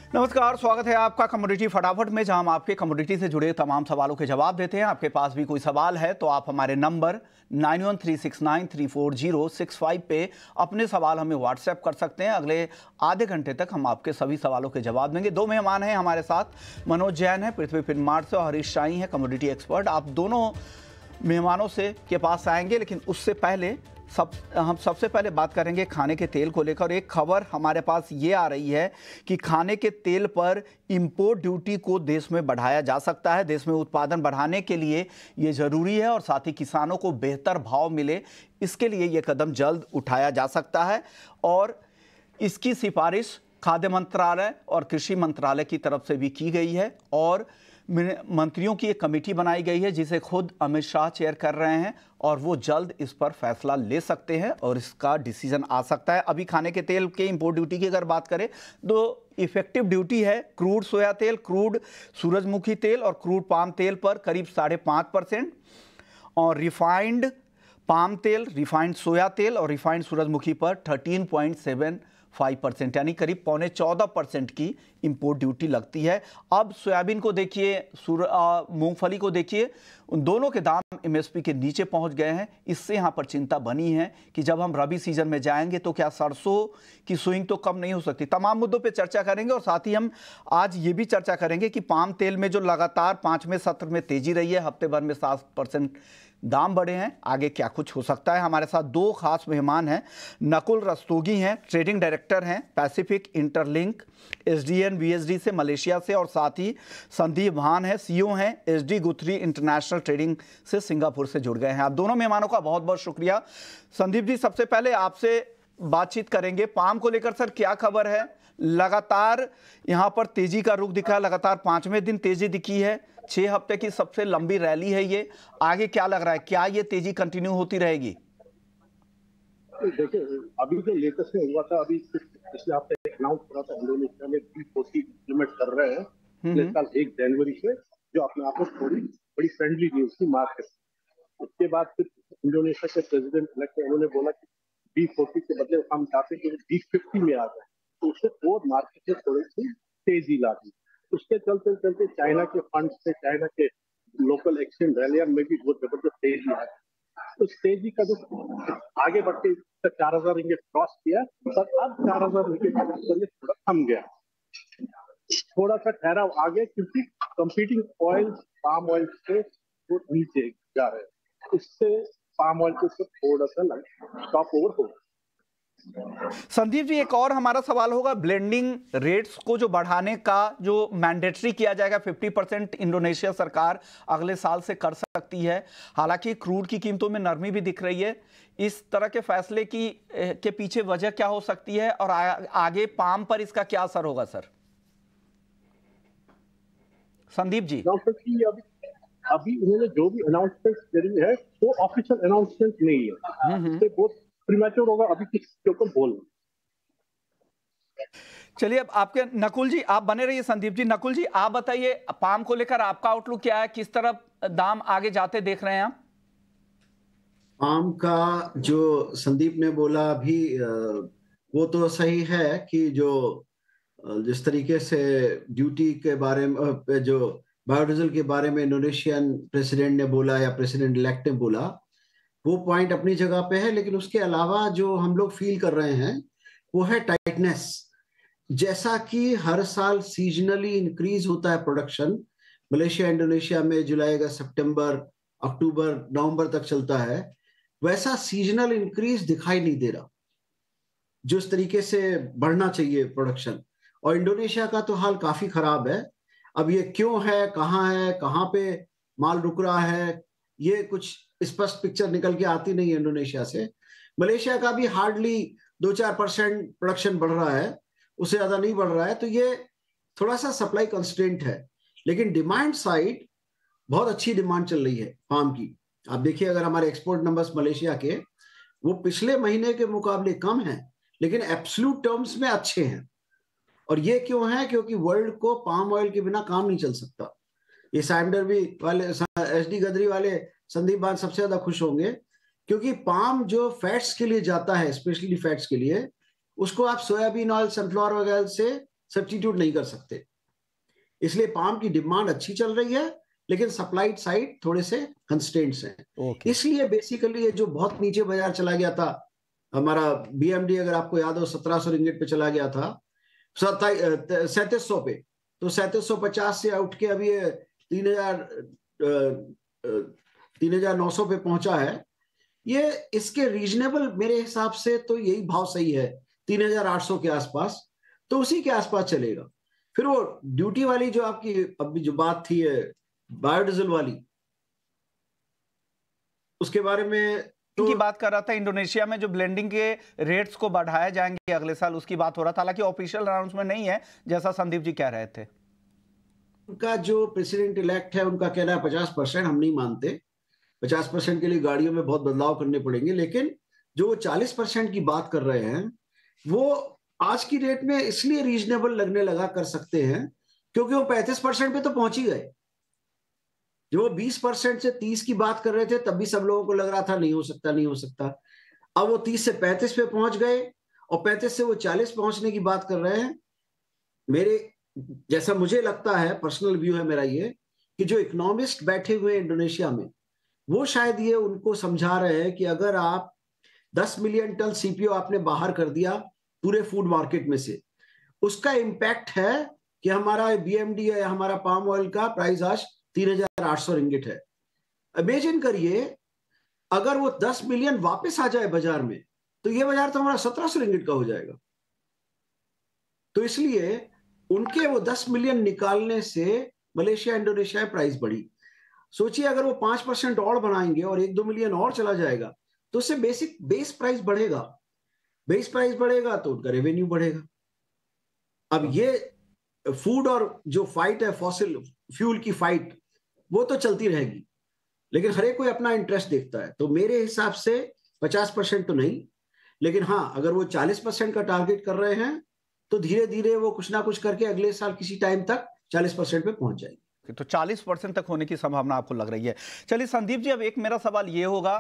नमस्कार, स्वागत है आपका कमोडिटी फटाफट में, जहां हम आपके कमोडिटी से जुड़े तमाम सवालों के जवाब देते हैं। आपके पास भी कोई सवाल है तो आप हमारे नंबर 9136934065 पे अपने सवाल हमें व्हाट्सएप कर सकते हैं। अगले आधे घंटे तक हम आपके सभी सवालों के जवाब देंगे। दो मेहमान हैं हमारे साथ, मनोज जैन है पृथ्वी फिनमार्ट से और हरीश शाही है कमोडिटी एक्सपर्ट। आप दोनों मेहमानों से के पास आएंगे, लेकिन उससे पहले हम सबसे पहले बात करेंगे खाने के तेल को लेकर। एक खबर हमारे पास ये आ रही है कि खाने के तेल पर इंपोर्ट ड्यूटी को देश में बढ़ाया जा सकता है। देश में उत्पादन बढ़ाने के लिए ये ज़रूरी है और साथ ही किसानों को बेहतर भाव मिले, इसके लिए ये कदम जल्द उठाया जा सकता है। और इसकी सिफारिश खाद्य मंत्रालय और कृषि मंत्रालय की तरफ से भी की गई है और मंत्रियों की एक कमेटी बनाई गई है जिसे खुद अमित शाह चेयर कर रहे हैं और वो जल्द इस पर फैसला ले सकते हैं और इसका डिसीजन आ सकता है। अभी खाने के तेल के इंपोर्ट ड्यूटी की अगर बात करें तो इफेक्टिव ड्यूटी है क्रूड सोया तेल, क्रूड सूरजमुखी तेल और क्रूड पाम तेल पर करीब 5.5% और रिफाइंड पाम तेल, रिफाइंड सोया तेल और रिफाइंड सूरजमुखी पर 13.75%, यानी करीब 14.25% की इंपोर्ट ड्यूटी लगती है। अब सोयाबीन को देखिए, मूंगफली को देखिए, उन दोनों के दाम एमएसपी के नीचे पहुंच गए हैं। इससे यहां पर चिंता बनी है कि जब हम रबी सीजन में जाएंगे तो क्या सरसों की स्विंग तो कम नहीं हो सकती। तमाम मुद्दों पे चर्चा करेंगे और साथ ही हम आज ये भी चर्चा करेंगे कि पाम तेल में जो लगातार 5वें सत्र में तेजी रही है, हफ्ते भर में 7% दाम बढ़े हैं, आगे क्या कुछ हो सकता है। हमारे साथ दो खास मेहमान हैं। नकुल रस्तोगी हैं, ट्रेडिंग डायरेक्टर हैं पैसिफिक इंटरलिंक एसडीएन वीएसडी से मलेशिया से, और साथ ही संदीप भान है, सीईओ हैं एसडी गुथरी इंटरनेशनल ट्रेडिंग से सिंगापुर से जुड़ गए हैं। आप दोनों मेहमानों का बहुत बहुत शुक्रिया। संदीप जी, सबसे पहले आपसे बातचीत करेंगे पाम को लेकर। सर, क्या खबर है? लगातार यहां पर तेजी का रुख दिखा, लगातार 5वें दिन तेजी दिखी है, 6 हफ्ते की सबसे लंबी रैली है ये। आगे क्या लग रहा है, क्या ये तेजी कंटिन्यू होती रहेगी? देखिए, अभी जो लेटेस्ट में हुआ था, अभी पिछले हफ्ते अनाउंस करा था इंडोनेशिया में B40 इम्प्लीमेंट कर रहे हैं पिछले साल 1 जनवरी से, जो अपने आप में थोड़ी बड़ी फ्रेंडली न्यूज थी मार्केट। उसके बाद फिर इंडोनेशिया के प्रेसिडेंट इलेक्ट उन्होंने बोला कि B40 के बदले हम चाहते हैं कि B50 में आ जाए, तो उससे और मार्केट में थोड़ी सी तेजी ला दी। उसके चलते चलते चाइना के फंड से, चाइना के लोकल एक्सचेंज वैल्यूम में भी बहुत जबरदस्त तेजी आ गई। उस तेजी का जो आगे बढ़ते 4,000 रिंगिट क्रॉस किया, पर अब 4,000 रिंगिट थोड़ा थम गया, थोड़ा सा ठहराव आ गया, क्योंकि कंपीटिंग ऑयल पाम ऑयल से वो नीचे जा रहे हैं, उससे पाम ऑयल को थोड़ा सा स्टॉप ओवर हो। संदीप जी, एक और हमारा सवाल होगा, ब्लेंडिंग रेट्स को जो बढ़ाने का जो मैंडेटरी किया जाएगा 50%, इंडोनेशिया सरकार अगले साल से कर सकती है। हालांकि क्रूड की कीमतों में नरमी भी दिख रही है। इस तरह के फैसले के पीछे वजह क्या हो सकती है और आगे पाम पर इसका क्या असर होगा? सर संदीप जी, अभी उन्होंने जो भी अनाउंसमेंट करी है वो ऑफिशियल अनाउंसमेंट नहीं है, इससे बहुत प्रीमैच्योर होगा अभी किसी को बोलना। चलिए, अब आपके नकुल जी, आप बने रहिए। संदीप जी, नकुल जी आप बताइए, पाम को लेकर आपका आउटलुक क्या है? किस तरफ दाम आगे जाते देख रहे हैं आप? पाम का जो संदीप ने बोला अभी वो तो सही है कि जो जिस तरीके से ड्यूटी के बारे में, जो बायोडीजल के बारे में इंडोनेशियन प्रेसिडेंट ने बोला या प्रेसिडेंट इलेक्ट ने बोला, वो पॉइंट अपनी जगह पे है। लेकिन उसके अलावा जो हम लोग फील कर रहे हैं वो है टाइटनेस। जैसा कि हर साल सीजनली इंक्रीज होता है प्रोडक्शन, मलेशिया इंडोनेशिया में जुलाई अगस्त सितंबर अक्टूबर नवंबर तक चलता है, वैसा सीजनल इंक्रीज दिखाई नहीं दे रहा जो इस तरीके से बढ़ना चाहिए प्रोडक्शन। और इंडोनेशिया का तो हाल काफी खराब है। अब ये क्यों है, कहाँ पे माल रुक रहा है, ये कुछ स्पष्ट पिक्चर निकल के आती नहीं है इंडोनेशिया से। मलेशिया का भी हार्डली 2-4% प्रोडक्शन बढ़ रहा है, उससे ज्यादा नहीं बढ़ रहा है। तो ये थोड़ा सा सप्लाई कंस्ट्रेंट है। लेकिन डिमांड साइड बहुत अच्छी डिमांड चल रही है पाम की। आप देखिए, अगर हमारे एक्सपोर्ट नंबर्स मलेशिया के वो पिछले महीने के मुकाबले कम हैं, लेकिन एब्सोल्यूट टर्म्स में अच्छे हैं। और ये क्यों है? क्योंकि वर्ल्ड को पाम ऑयल के बिना काम नहीं चल सकता। ये सैंडर भी वाले, एसडी गदरी वाले, संदीप भान सबसे ज्यादा खुश होंगे, क्योंकि पाम जो फैट्स के लिए जाता है, स्पेशली फैट्स के लिए, उसको आप सोयाबीन ऑयल, सनफ्लावर ऑयल से सब्स्टिट्यूट नहीं कर सकते। इसलिए पाम की डिमांड अच्छी चल रही है, लेकिन सप्लाई साइड थोड़े से कंस्ट्रेंट्स हैं। इसलिए बेसिकली ये जो बहुत नीचे बाजार चला गया था, हमारा बीएमडी अगर आपको याद हो 1700 रिंगिट पे चला गया था, 3700 पे, तो 3750 से उठ के अभी 3900 पे पहुंचा है। ये इसके रीजनेबल मेरे हिसाब से तो यही भाव सही है, 3800 के आसपास, तो उसी के आसपास चलेगा। फिर वो ड्यूटी वाली जो आपकी अभी जो बात थी बायोडीजल वाली, उसके बारे में की बात कर रहा था, इंडोनेशिया में जो ब्लेंडिंग के रेट्स को बढ़ाए जाएंगे अगले साल, उसकी बात हो रहा था। हालांकि ऑफिशियल अनाउंसमेंट नहीं है, जैसा संदीप जी कह रहे थे। उनका जो प्रेसिडेंट इलेक्ट है उनका कहना है 50%, हम नहीं मानते। 50% के लिए गाड़ियों में बहुत बदलाव करने पड़ेंगे, लेकिन जो 40% की बात कर रहे हैं वो आज की डेट में इसलिए रीजनेबल लगने लगा, कर सकते हैं, क्योंकि वो 35% पे तो पहुंच ही गए। जो 20% से 30 की बात कर रहे थे तब भी सब लोगों को लग रहा था नहीं हो सकता, नहीं हो सकता। अब वो 30 से 35 पे पहुंच गए और 35 से वो 40 पहुंचने की बात कर रहे हैं। मेरे जैसा मुझे लगता है, पर्सनल व्यू है मेरा ये, कि जो इकोनॉमिस्ट बैठे हुए हैं इंडोनेशिया में, वो शायद ये उनको समझा रहे हैं कि अगर आप 10 मिलियन टन सीपीओ आपने बाहर कर दिया पूरे फूड मार्केट में से, उसका इंपैक्ट है कि हमारा बीएमडी है, हमारा पाम ऑयल का प्राइस आज 3800 रिंगिट है। इमेजिन करिए अगर वो 10 मिलियन वापस आ जाए बाजार में, तो ये बाजार तो हमारा 1700 रिंगिट का हो जाएगा। तो इसलिए उनके वो 10 मिलियन निकालने से मलेशिया इंडोनेशिया प्राइस बढ़ी। सोचिए अगर वो 5% और बढ़ाएंगे और 1-2 मिलियन और चला जाएगा, तो उससे बेस प्राइस बढ़ेगा। बेस प्राइस बढ़ेगा तो उनका रेवेन्यू बढ़ेगा। अब ये फूड और जो फाइट है, फॉसिल फ्यूल की फाइट, वो तो चलती रहेगी, लेकिन हर एक कोई अपना इंटरेस्ट देखता है। तो मेरे हिसाब से 50% तो नहीं, लेकिन हाँ, अगर वो 40% का टारगेट कर रहे हैं तो धीरे धीरे वो कुछ ना कुछ करके अगले साल किसी टाइम तक 40% पे पहुंच जाएगी। तो 40% तक होने की संभावना आपको लग रही है। चलिए संदीप जी, अब एक मेरा सवाल ये होगा,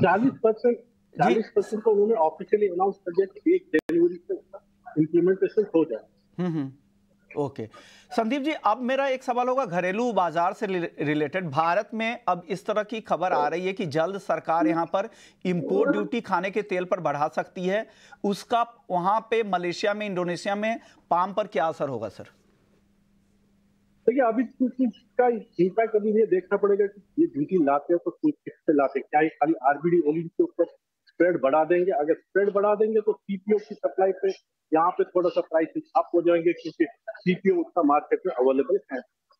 40% को उन्होंने ऑफिशियली अनाउंस कर दिया कि 1 जनवरी से इंप्लीमेंटेशन हो जाए। ओके संदीप जी, अब मेरा एक सवाल होगा घरेलू बाजार से रिलेटेड। भारत में अब इस तरह की खबर आ रही है कि जल्द सरकार यहां पर इंपोर्ट ड्यूटी खाने के तेल पर बढ़ा सकती है। उसका वहां पे मलेशिया में, इंडोनेशिया में पाम पर क्या असर होगा सर? देखिए, अभी इसका इम्पैक्ट अभी ये देखना पड़ेगा कि ये ड्यूटी लाते हैं तो किससे लाते हैं। क्या ये खाली आरबीडी ओलिन के ऊपर स्प्रेड बढ़ा देंगे? अगर स्प्रेड बढ़ा देंगे तो सीपीओ की सप्लाई पे यहाँ पे थोड़ा सा प्राइस अप हो जाएंगे, क्योंकि सीपीओ उसका मार्केट में अवेलेबल है।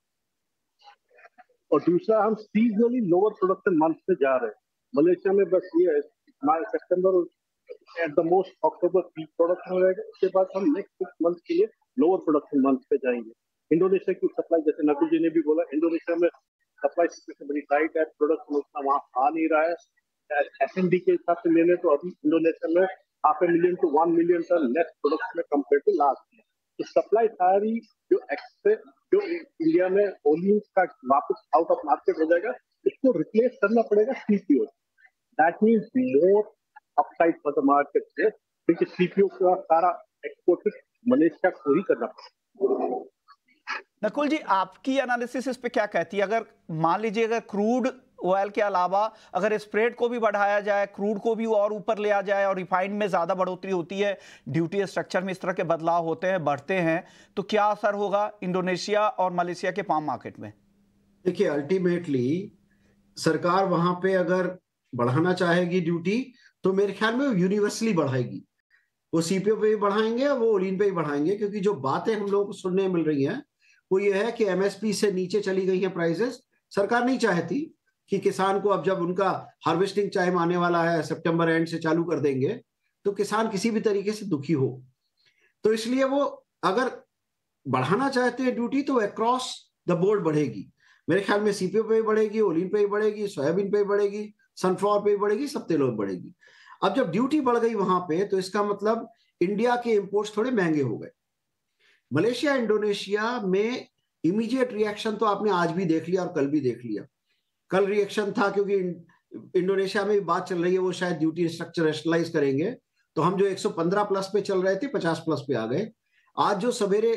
और दूसरा, हम सीजनली लोअर प्रोडक्शन मंथ में जा रहे हैं। मलेशिया में बस ये है, हमारे सितंबर एट द मोस्ट अक्टूबर पीक प्रोडक्शन रहेगा, उसके बाद हम नेक्स्ट 6 मंथ के लिए लोअर प्रोडक्शन मंथ पे जाएंगे। इंडोनेशिया की सप्लाई, जैसे नकुल जी ने भी बोला, इंडोनेशिया में सप्लाई सिचुएशन बड़ी टाइट है, प्रोडक्शन उतना वहाँ आ नहीं रहा है। एसएनडी के हिसाब से लेने तो अभी इंडोनेशिया में 500 million to 1 million ton net production में कंपेयर टू लास्ट ईयर। तो सप्लाई सारी जो इंडिया में ओलियन का वापस आउट ऑफ मार्केट हो जाएगा, इसको रिप्लेस करना पड़ेगा CPO. That means more upside for the market से, क्योंकि सीपीओ का सारा एक्सपोर्ट मलेशिया को ही करना पड़ेगा। नकुल जी, आपकी एनालिसिस इस पे क्या कहती है? अगर मान लीजिए अगर क्रूड ऑयल के अलावा अगर स्प्रेड को भी बढ़ाया जाए, क्रूड को भी और ऊपर ले आ जाए और रिफाइंड में ज्यादा बढ़ोतरी होती है, ड्यूटी स्ट्रक्चर में इस तरह के बदलाव होते हैं, बढ़ते हैं, तो क्या असर होगा इंडोनेशिया और मलेशिया के पाम मार्केट में? देखिए, अल्टीमेटली सरकार वहां पे अगर बढ़ाना चाहेगी ड्यूटी, तो मेरे ख्याल में वो यूनिवर्सली बढ़ाएगी। वो सीपीओ पे भी बढ़ाएंगे, वो ओलिन पे भी बढ़ाएंगे, क्योंकि जो बातें हम लोगों को सुनने मिल रही हैं वो ये है कि एमएसपी से नीचे चली गई है प्राइसेस। सरकार नहीं चाहती कि किसान को, अब जब उनका हार्वेस्टिंग टाइम आने वाला है, सितंबर एंड से चालू कर देंगे, तो किसान किसी भी तरीके से दुखी हो। तो इसलिए वो अगर बढ़ाना चाहते हैं ड्यूटी, तो अक्रॉस द बोर्ड बढ़ेगी। मेरे ख्याल में सीपीओ पे भी बढ़ेगी, ओलिन पे भी बढ़ेगी, सोयाबीन पे भी बढ़ेगी, सनफ्लावर पे भी बढ़ेगी, सब तेलों पे बढ़ेगी। अब जब ड्यूटी बढ़ गई वहां पे, तो इसका मतलब इंडिया के इंपोर्ट्स थोड़े महंगे हो गए। मलेशिया इंडोनेशिया में इमीडिएट रिएक्शन तो आपने आज भी देख लिया और कल भी देख लिया। कल रिएक्शन था क्योंकि इंडोनेशिया में भी बात चल रही है, वो शायद ड्यूटी स्ट्रक्चर रेशनलाइज करेंगे, तो हम जो 115 प्लस पे चल रहे थे 50 प्लस पे आ गए। आज जो सवेरे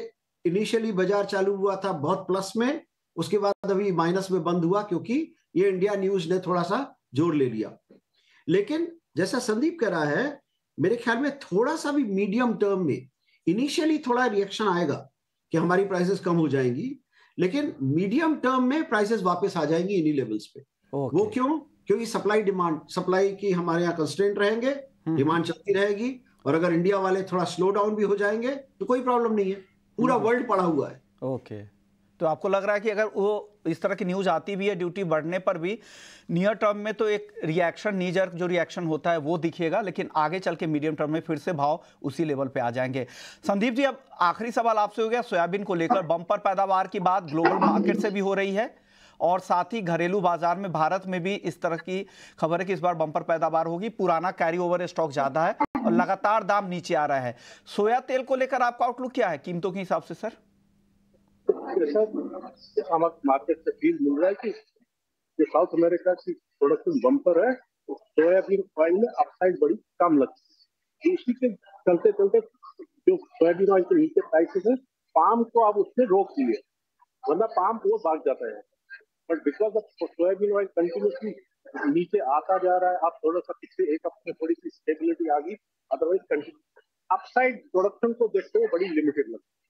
इनिशियली बाजार चालू हुआ था बहुत प्लस में, उसके बाद अभी माइनस में बंद हुआ क्योंकि ये इंडिया न्यूज ने थोड़ा सा जोर ले लिया। लेकिन जैसा संदीप कह रहा है, मेरे ख्याल में थोड़ा सा भी मीडियम टर्म में इनिशियली थोड़ा रिएक्शन आएगा कि हमारी प्राइसेस कम हो जाएंगी, लेकिन मीडियम टर्म में प्राइसेस वापस आ जाएंगी इन्हीं लेवल्स पे। वो क्यों? क्योंकि सप्लाई की हमारे यहाँ कंस्ट्रेंट रहेंगे, डिमांड चलती रहेगी, और अगर इंडिया वाले थोड़ा स्लो डाउन भी हो जाएंगे तो कोई प्रॉब्लम नहीं है, पूरा वर्ल्ड पड़ा हुआ है। ओके, तो आपको लग रहा है कि अगर वो इस तरह की न्यूज आती भी है ड्यूटी बढ़ने पर भी, नियर टर्म में तो एक रिएक्शन, नी जर्क जो रिएक्शन होता है वो दिखेगा, लेकिन आगे चल के मीडियम टर्म में फिर से भाव उसी लेवल पे आ जाएंगे। संदीप जी, अब आखिरी सवाल आपसे हो गया। सोयाबीन को लेकर बम्पर पैदावार की बात ग्लोबल मार्केट से भी हो रही है, और साथ ही घरेलू बाजार में भारत में भी इस तरह की खबर है कि इस बार बम्पर पैदावार होगी, पुराना कैरी ओवर स्टॉक ज्यादा है और लगातार दाम नीचे आ रहा है। सोया तेल को लेकर आपका आउटलुक क्या है कीमतों के हिसाब से सर? मार्केट से फील मिल रहा है कि जो साउथ अमेरिका की प्रोडक्शन बम्पर है, तो सोयाबीन ऑयल में अपसाइड बड़ी कम लगती है। इसी के चलते चलते जो सोयाबीन ऑयल के नीचे प्राइसेस है, पाम को आप उससे रोक दिए, वरना पाम वो भाग जाता है। But because of soybean oil continuously नीचे आता जा रहा है, आप थोड़ा सा पिछले एक हफ्ते में थोड़ी सी स्टेबिलिटी आ गई, अदरवाइज अपसाइड प्रोडक्शन को देखते हुए बड़ी लिमिटेड लगती है।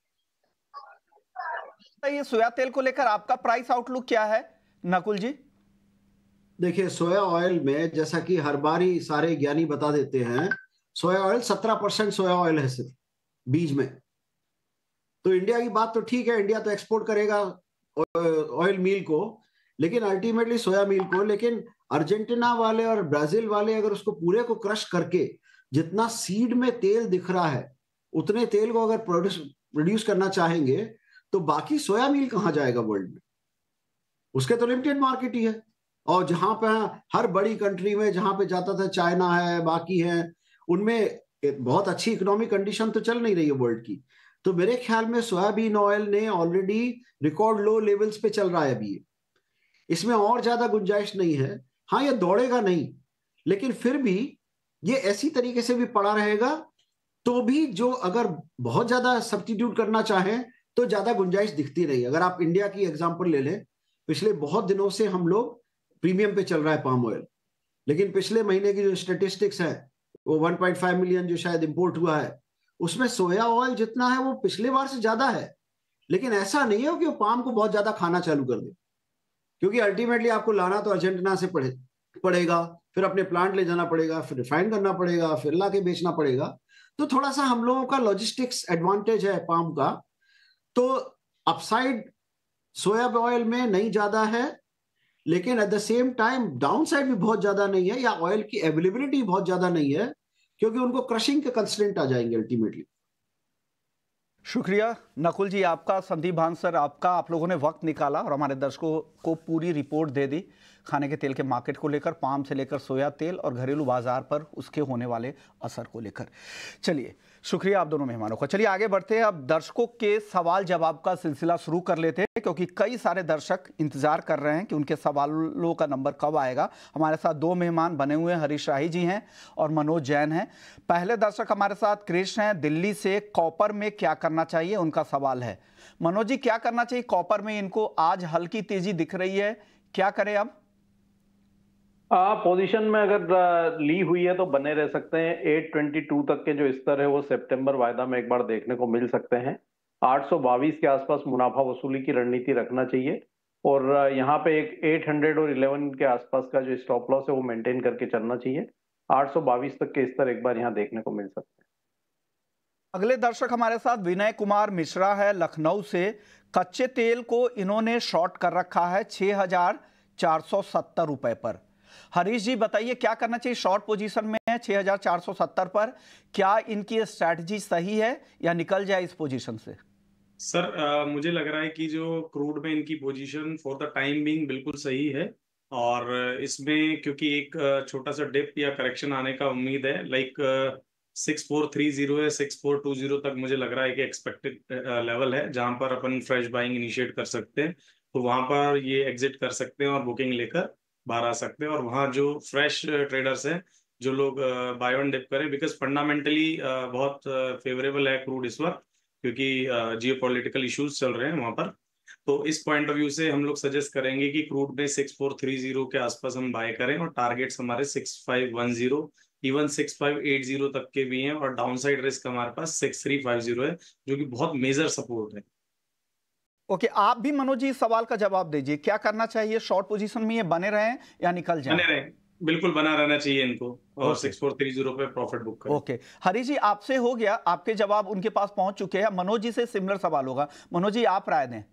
ये सोया तेल को लेकर आपका प्राइस आउटलुक क्या है नकुल जी? देखिए, सोया ऑयल में जैसा कि हर बार ही सारे ज्ञानी बता देते हैं, सोया ऑयल 17% सोया ऑयल है सिर्फ बीज में। तो इंडिया की बात तो ठीक है, इंडिया तो एक्सपोर्ट करेगा ऑयल मील को, लेकिन अल्टीमेटली सोया मील को। लेकिन अर्जेंटीना वाले और ब्राजील वाले अगर उसको पूरे को क्रश करके जितना सीड में तेल दिख रहा है उतने तेल को अगर प्रोड्यूस करना चाहेंगे, तो बाकी सोया मील कहां जाएगा वर्ल्ड में? उसके तो लिमिटेड मार्केट ही है। और जहां पे हर बड़ी कंट्री में जहां पे जाता था, चाइना है, बाकी है, उनमें बहुत अच्छी इकोनॉमिक कंडीशन तो चल नहीं रही है वर्ल्ड की। तो मेरे ख्याल में सोयाबीन ऑयल ने ऑलरेडी रिकॉर्ड लो लेवल्स पे चल रहा है अभी, इसमें और ज्यादा गुंजाइश नहीं है। हाँ, ये दौड़ेगा नहीं, लेकिन फिर भी ये ऐसी तरीके से भी पड़ा रहेगा, तो भी जो अगर बहुत ज्यादा सब्स्टिट्यूट करना चाहें तो ज्यादा गुंजाइश दिखती नहीं। अगर आप इंडिया की एग्जांपल ले लें, पिछले बहुत दिनों से हम लोग प्रीमियम पे चल रहा है पाम ऑयल, लेकिन पिछले महीने की जो स्टेटिस्टिक्स है वो 1.5 मिलियन जो शायद इंपोर्ट हुआ है, उसमें सोया ऑयल जितना है वो पिछले बार से ज्यादा है। लेकिन ऐसा नहीं है कि वो पाम को बहुत ज्यादा खाना चालू कर दे, क्योंकि अल्टीमेटली आपको लाना तो अर्जेंटीना से पड़ेगा, फिर अपने प्लांट ले जाना पड़ेगा, फिर रिफाइन करना पड़ेगा, फिर ला के बेचना पड़ेगा। तो थोड़ा सा हम लोगों का लॉजिस्टिक्स एडवांटेज है पाम का। तो अपसाइड सोया ऑयल में नहीं ज्यादा है, लेकिन at the same time downside भी बहुत ज्यादा नहीं है, या ऑयल की अवेलेबिलिटी बहुत ज्यादा नहीं है, क्योंकि उनको क्रशिंग के कंस्ट्रेंट आ जाएंगे अल्टीमेटली। शुक्रिया नकुल जी आपका, संदीप भान सर आपका, आप लोगों ने वक्त निकाला और हमारे दर्शकों को पूरी रिपोर्ट दे दी खाने के तेल के मार्केट को लेकर, पाम से लेकर सोया तेल और घरेलू बाजार पर उसके होने वाले असर को लेकर। चलिए, शुक्रिया आप दोनों मेहमानों का। चलिए आगे बढ़ते हैं, अब दर्शकों के सवाल जवाब का सिलसिला शुरू कर लेते हैं, क्योंकि कई सारे दर्शक इंतजार कर रहे हैं कि उनके सवालों का नंबर कब आएगा। हमारे साथ दो मेहमान बने हुए हैं, हरीश राही जी हैं और मनोज जैन हैं। पहले दर्शक हमारे साथ कृष्ण हैं दिल्ली से, कॉपर में क्या करना चाहिए उनका सवाल है। मनोज जी, क्या करना चाहिए कॉपर में? इनको आज हल्की तेजी दिख रही है, क्या करें अब? पोजीशन में अगर ली हुई है तो बने रह सकते हैं। 822 तक के जो स्तर है वो सितंबर वायदा में एक बार देखने को मिल सकते हैं। 822 के आसपास मुनाफा वसूली की रणनीति रखना चाहिए, और यहाँ पे एक 800 और 11 के आसपास का जो स्टॉप लॉस है वो मेंटेन करके चलना चाहिए। 822 तक के स्तर एक बार यहाँ देखने को मिल सकते हैं। अगले दर्शक हमारे साथ विनय कुमार मिश्रा है लखनऊ से। कच्चे तेल को इन्होंने शॉर्ट कर रखा है 6,470 रुपए पर। हरीश जी बताइए, क्या करना चाहिए? शॉर्ट पोजीशन में है 6,470 पर, क्या इनकी स्ट्रैटेजी सही है या निकल जाए इस पोजीशन से? सर मुझे लग रहा है कि जो क्रूड में इनकी position for the time being बिल्कुल सही है, और इसमें क्योंकि एक छोटा सा डिप या करेक्शन आने का उम्मीद है, लाइक 6430 है, 6420 तक मुझे लग रहा है कि एक्सपेक्टेड लेवल है जहां पर अपन फ्रेश बाइंग इनिशिएट कर सकते हैं। तो वहां पर ये एग्जिट कर सकते हैं और बुकिंग लेकर बाहर आ सकते हैं। और वहाँ जो फ्रेश ट्रेडर्स हैं, जो लोग बाय ऑन डिप करें, बिकॉज फंडामेंटली बहुत फेवरेबल है क्रूड इस वक्त, क्योंकि जियोपॉलिटिकल इश्यूज चल रहे हैं वहां पर। तो इस पॉइंट ऑफ व्यू से हम लोग सजेस्ट करेंगे कि क्रूड में 6430 के आसपास हम बाय करें, और टारगेट्स हमारे 6510, इवन 6580 तक के भी हैं, और डाउनसाइड रिस्क हमारे पास 6350 है, जो कि बहुत मेजर सपोर्ट है। ओके, आप भी मनोज जी इस सवाल का जवाब दीजिए, क्या करना चाहिए? शॉर्ट पोजीशन में ये बने रहें या निकल जाएं? बने रहें, बिल्कुल बना रहना चाहिए इनको, और ओके। 6430 पे प्रॉफिट बुक करें। ओके, हरी जी आपसे हो गया, आपके जवाब उनके पास पहुंच चुके हैं। मनोज जी से सिमिलर सवाल होगा, मनोज जी आप राय दें।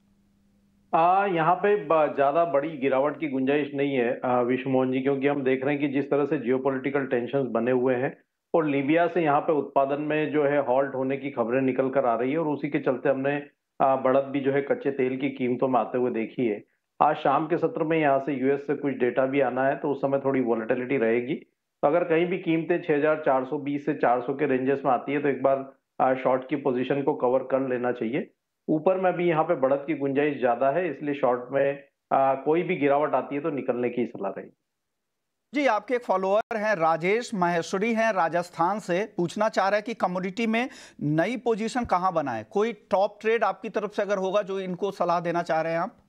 यहाँ पे ज्यादा बड़ी गिरावट की गुंजाइश नहीं है विश्व मोहन जी, क्योंकि हम देख रहे हैं कि जिस तरह से जियोपॉलिटिकल टेंशन्स बने हुए हैं और लीबिया से यहाँ पे उत्पादन में जो है हॉल्ट होने की खबरें निकल कर आ रही है, और उसी के चलते हमने बढ़त भी जो है कच्चे तेल की कीमतों में आते हुए देखी है। आज शाम के सत्र में यहाँ से यूएस से कुछ डेटा भी आना है, तो उस समय थोड़ी वॉलेटिलिटी रहेगी। तो अगर कहीं भी कीमतें 6420 से 400 के रेंजेस में आती है तो एक बार शॉर्ट की पोजीशन को कवर कर लेना चाहिए। ऊपर में भी यहाँ पे बढ़त की गुंजाइश ज्यादा है, इसलिए शॉर्ट में कोई भी गिरावट आती है तो निकलने की सलाह रहेगी। जी आपके एक फॉलोअर हैं राजेश माहेश्वरी हैं राजस्थान से, पूछना चाह रहे हैं कि कमोडिटी में नई पोजीशन कहां बनाए? कोई टॉप ट्रेड आपकी तरफ से अगर होगा जो इनको सलाह देना चाह रहे हैं आप?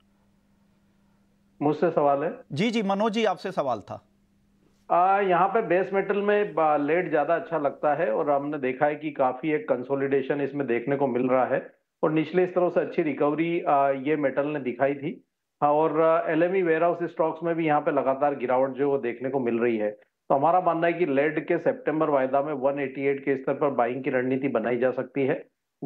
मुझसे सवाल है? जी जी मनोज जी आपसे सवाल था। यहाँ पे बेस मेटल में लेट ज्यादा अच्छा लगता है, और हमने देखा है कि काफी एक कंसोलिडेशन इसमें देखने को मिल रहा है, और निचले स्तरों से अच्छी रिकवरी ये मेटल ने दिखाई थी। हाँ, और एलएमई वेयरहाउस स्टॉक्स में भी यहाँ पे लगातार गिरावट जो वो देखने को मिल रही है। तो हमारा मानना है कि लेड के सितंबर वायदा में 188 के स्तर पर बाइंग की रणनीति बनाई जा सकती है।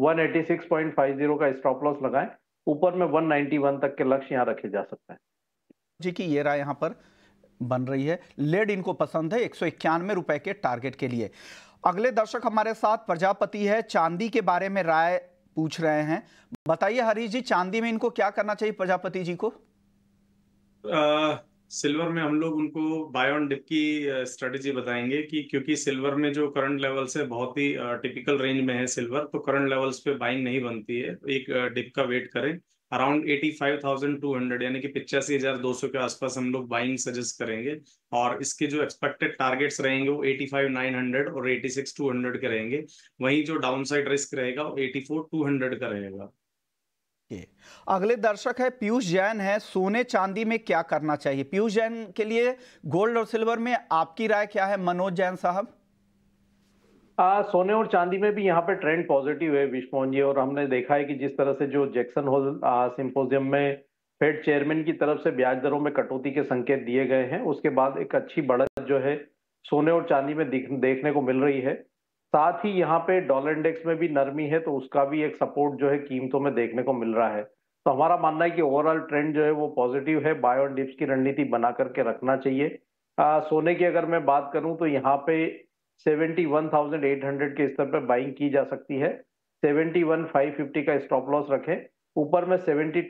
186.50 का स्टॉप लॉस लगाएं, ऊपर में 191 तक के लक्ष्य यहाँ रखे जा सकते हैं। जी की ये राय यहाँ पर बन रही है, लेड इनको पसंद है 191 रुपए के टारगेट के लिए। अगले दर्शक हमारे साथ प्रजापति है, चांदी के बारे में राय पूछ रहे हैं। बताइए हरीश जी, चांदी में इनको क्या करना चाहिए प्रजापति जी को? सिल्वर में हम लोग उनको बाय ऑन डिप की स्ट्रेटेजी बताएंगे, कि क्योंकि सिल्वर में जो करंट लेवल्स है बहुत ही टिपिकल रेंज में है सिल्वर, तो करंट लेवल्स पे बाइंग नहीं बनती है, तो एक डिप का वेट करें। अराउंड 85,200 यानी कि 85,200 के आसपास हम लोग बाइंग सजेस्ट करेंगे, और इसके जो एक्सपेक्टेड टारगेट्स रहेंगे वो 85,900 और 86,200 के रहेंगे। वहीं जो डाउन साइड रिस्क रहेगा वो 84,200 का रहेगा। अगले दर्शक है पीयूष जैन है, सोने चांदी में क्या करना चाहिए? पीयूष जैन के लिए गोल्ड और सिल्वर में आपकी राय क्या है मनोज जैन साहब? सोने और चांदी में भी यहाँ पे ट्रेंड पॉजिटिव है विश्व मोहन जी, और हमने देखा है कि जिस तरह से जो जैक्सन होल सिंपोजियम में फेड चेयरमैन की तरफ से ब्याज दरों में कटौती के संकेत दिए गए हैं, उसके बाद एक अच्छी बढ़त जो है सोने और चांदी में देखने को मिल रही है। साथ ही यहाँ पे डॉलर इंडेक्स में भी नरमी है, तो उसका भी एक सपोर्ट जो है कीमतों में देखने को मिल रहा है। तो हमारा मानना है कि ओवरऑल ट्रेंड जो है वो पॉजिटिव है, बाय ऑन डिप्स की रणनीति बना करके रखना चाहिए। सोने की अगर मैं बात करूं तो यहाँ पे 71,800 के स्तर पर बाइंग की जा सकती है। 71,550 का स्टॉप लॉस रखें, ऊपर में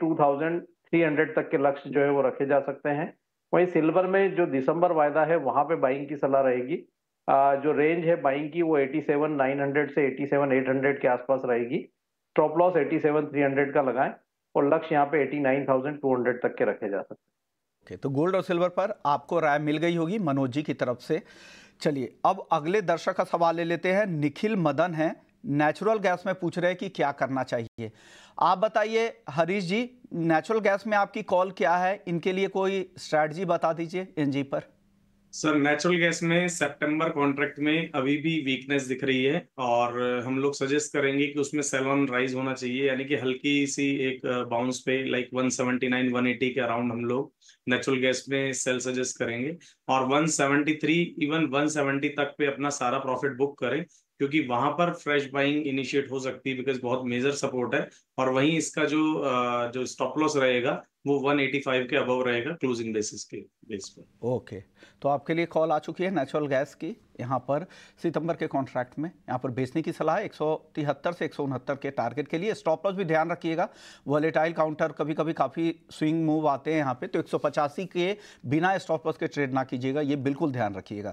72,300 तक के लक्ष्य जो है वो रखे जा सकते हैं। वहीं सिल्वर में जो दिसंबर वायदा है वहां पे बाइंग की सलाह रहेगी। जो रेंज है बाइंग की वो 87,900 से 87,800 के आसपास रहेगी। स्टॉप लॉस 87,300 का लगाएं, और लक्ष्य यहाँ पे 89,200 तक के रखे जा सकते हैं। तो गोल्ड और सिल्वर पर आपको राय मिल गई होगी मनोज जी की तरफ से। चलिए अब अगले दर्शक का सवाल ले लेते हैं। निखिल मदन है, नेचुरल गैस में पूछ रहे हैं कि क्या करना चाहिए। आप बताइए हरीश जी, नेचुरल गैस में आपकी कॉल क्या है? इनके लिए कोई स्ट्रैटेजी बता दीजिए एनजी पर। सर नेचुरल गैस में सितंबर कॉन्ट्रैक्ट में अभी भी वीकनेस दिख रही है, और हम लोग सजेस्ट करेंगे कि उसमें सेल ऑन राइज होना चाहिए, यानी कि हल्की सी एक बाउंस पे लाइक 179 180 के अराउंड हम लोग नेचुरल गैस में सेल सजेस्ट करेंगे, और 173 इवन 170 तक पे अपना सारा प्रॉफिट बुक करें, क्योंकि वहां पर फ्रेश बाइंग इनिशिएट हो सकती है, बिकॉज बहुत मेजर सपोर्ट है। और वहीं इसका जो स्टॉप लॉस रहेगा वो 185 के अबव रहेगा क्लोजिंग बेसिस के बेस पर। ओके, तो आपके लिए कॉल आ चुकी है नेचुरल गैस की। यहाँ पर सितंबर के कॉन्ट्रैक्ट में यहाँ पर बेचने की सलाह है 173 से 169 के टारगेट के लिए। स्टॉप लॉस भी ध्यान रखिएगा, वॉलेटाइल काउंटर कभी कभी काफ़ी स्विंग मूव आते हैं यहाँ पे, तो 185 के बिना स्टॉप लॉस के ट्रेड ना कीजिएगा, ये बिल्कुल ध्यान रखिएगा।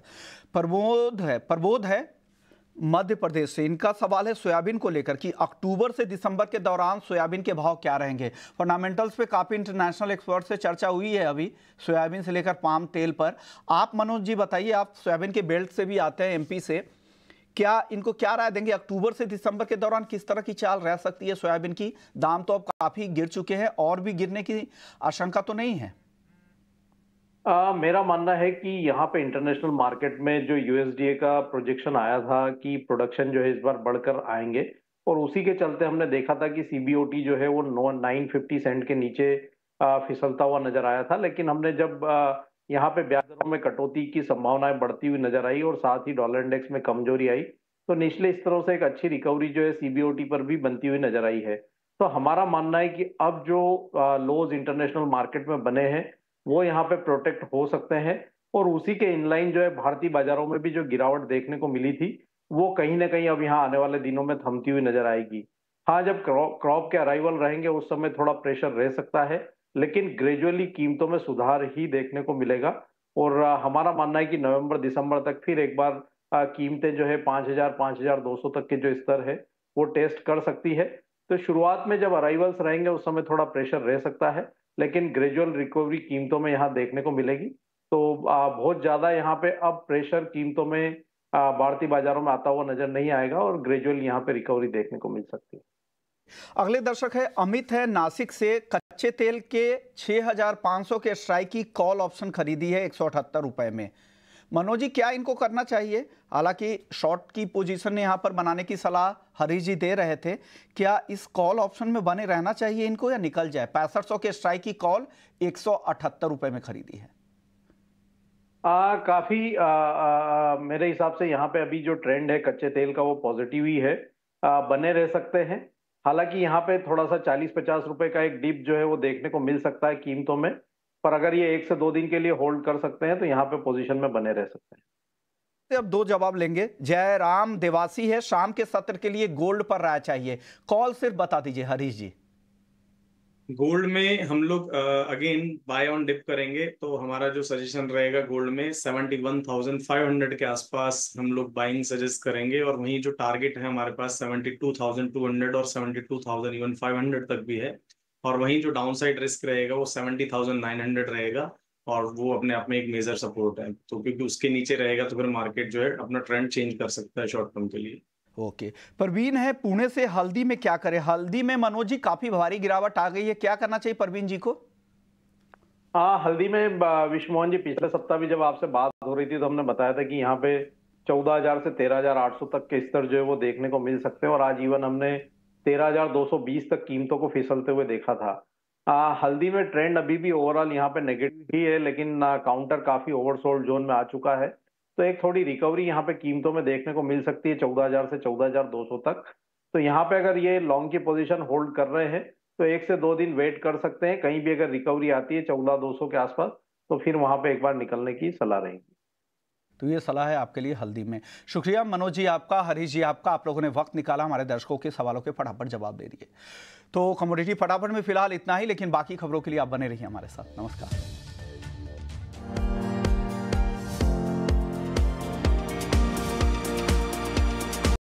प्रबोध है मध्य प्रदेश से, इनका सवाल है सोयाबीन को लेकर कि अक्टूबर से दिसंबर के दौरान सोयाबीन के भाव क्या रहेंगे। फंडामेंटल्स पे काफ़ी इंटरनेशनल एक्सपर्ट से चर्चा हुई है अभी सोयाबीन से लेकर पाम तेल पर। आप मनोज जी बताइए, आप सोयाबीन के बेल्ट से भी आते हैं एमपी से, क्या इनको क्या राय देंगे? अक्टूबर से दिसंबर के दौरान किस तरह की चाल रह सकती है सोयाबीन की? दाम तो अब काफी गिर चुके हैं, और भी गिरने की आशंका तो नहीं है? मेरा मानना है कि यहाँ पे इंटरनेशनल मार्केट में जो यूएसडीए का प्रोजेक्शन आया था कि प्रोडक्शन जो है इस बार बढ़कर आएंगे, और उसी के चलते हमने देखा था कि सीबीओटी जो है वो 950 सेंट के नीचे फिसलता हुआ नजर आया था। लेकिन हमने जब यहाँ पे ब्याज दरों में कटौती की संभावनाएं बढ़ती हुई नजर आई और साथ ही डॉलर इंडेक्स में कमजोरी आई, तो निचले स्तरों से एक अच्छी रिकवरी जो है सीबीओटी पर भी बनती हुई नजर आई है। तो हमारा मानना है कि अब जो लोज इंटरनेशनल मार्केट में बने हैं वो यहाँ पे प्रोटेक्ट हो सकते हैं, और उसी के इनलाइन जो है भारतीय बाजारों में भी जो गिरावट देखने को मिली थी वो कहीं ना कहीं अब यहाँ आने वाले दिनों में थमती हुई नजर आएगी। हाँ, जब क्रॉप के अराइवल रहेंगे उस समय थोड़ा प्रेशर रह सकता है, लेकिन ग्रेजुअली कीमतों में सुधार ही देखने को मिलेगा। और हमारा मानना है कि नवंबर दिसंबर तक फिर एक बार कीमतें जो है 5,000-5,200 तक के जो स्तर है वो टेस्ट कर सकती है। तो शुरुआत में जब अराइवल्स रहेंगे उस समय थोड़ा प्रेशर रह सकता है, लेकिन ग्रेजुअल रिकवरी कीमतों में यहाँ देखने को मिलेगी। तो बहुत ज्यादा यहाँ पे अब प्रेशर कीमतों में भारतीय बाजारों में आता हुआ नजर नहीं आएगा, और ग्रेजुअल यहाँ पे रिकवरी देखने को मिल सकती है। अगले दर्शक है अमित, है नासिक से। कच्चे तेल के 6,500 के स्ट्राइक की कॉल ऑप्शन खरीदी है 178 रुपए में। मनोज जी, क्या इनको करना चाहिए? हालांकि शॉर्ट की पोजीशन यहां पर बनाने की सलाह हरीश जी दे रहे थे। क्या इस कॉल ऑप्शन में बने रहना चाहिए इनको, या निकल जाए? 6500 के स्ट्राइक की कॉल 178 रुपए में खरीदी है। काफी मेरे हिसाब से यहाँ पे अभी जो ट्रेंड है कच्चे तेल का वो पॉजिटिव ही है, बने रह सकते हैं। हालांकि यहाँ पे थोड़ा सा 40-50 रुपए का एक डिप जो है वो देखने को मिल सकता है कीमतों में, पर अगर ये 1 से 2 दिन के लिए होल्ड कर सकते हैं तो यहाँ पे पोजीशन में बने रह सकते हैं। अब 2 जवाब लेंगे। जयराम देवासी है, शाम के सत्र के लिए गोल्ड पर राय चाहिए। कॉल सिर्फ बता दीजिए हरीश जी। गोल्ड में हम लोग अगेन बाय ऑन डिप करेंगे, तो हमारा जो सजेशन रहेगा गोल्ड में 71,500 के आसपास हम लोग बाइंग सजेस्ट करेंगे, और वहीं जो टारगेट है हमारे पास 72,200 और 72,500 तक भी है। और वहीं जो डाउनसाइड रिस्क रहेगा वो 70,900 रहेगा, और वो अपने आप में एक मेजर सपोर्ट है। तो क्योंकि उसके नीचे रहेगा तो फिर मार्केट जो है अपना ट्रेंड चेंज कर सकता है शॉर्ट टर्म के लिए। ओके, परवीन है पुणे से। हल्दी में क्या करें? हल्दी में मनोज जी काफी भारी गिरावट आ गई है, क्या करना चाहिए परवीन जी को? हाँ, हल्दी में विश्वमोहन जी पिछले सप्ताह भी जब आपसे बात हो रही थी तो हमने बताया था कि यहाँ पे 14,000 से 13,800 तक के स्तर जो है वो देखने को मिल सकते हैं, और आज इवन हमने 13,220 तक कीमतों को फिसलते हुए देखा था। हल्दी में ट्रेंड अभी भी ओवरऑल यहाँ पे नेगेटिव ही है, लेकिन काउंटर काफी ओवरसोल्ड जोन में आ चुका है। तो एक थोड़ी रिकवरी यहाँ पे कीमतों में देखने को मिल सकती है 14,000 से 14,200 तक। तो यहाँ पे अगर ये लॉन्ग की पोजीशन होल्ड कर रहे हैं तो 1 से 2 दिन वेट कर सकते हैं। कहीं भी अगर रिकवरी आती है 14,200 के आसपास तो फिर वहां पे एक बार निकलने की सलाह रहेगी। तो ये सलाह है आपके लिए हल्दी में। शुक्रिया मनोज जी आपका, हरीश जी आपका, आप लोगों ने वक्त निकाला हमारे दर्शकों के सवालों के फटाफट जवाब दे दिए। तो कमोडिटी फटाफट में फिलहाल इतना ही, लेकिन बाकी खबरों के लिए आप बने रहिए हमारे साथ। नमस्कार।